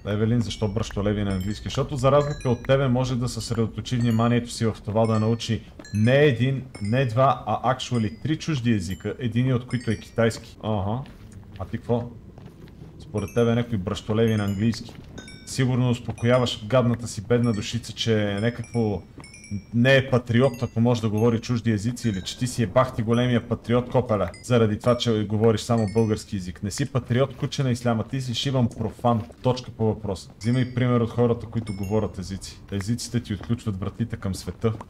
Евелин, защо бръщолеви на английски? Защото за разлика от тебе може да съсредоточи вниманието си в това да научи не един, не два, а actually 3 чужди езика, един от които е китайски. Ага. А ти какво? Според тебе някой бръщолеви на английски. Сигурно успокояваш гадната си бедна душица, че някакво не е патриот, ако може да говори чужди езици, или че ти си е бахти големия патриот, копеле, заради това, че говориш само български език. Не си патриот, куче на исляма, ти си шиван профан. Точка по въпроса. Взимай пример от хората, които говорят езици. Езиците ти отключват вратите към света.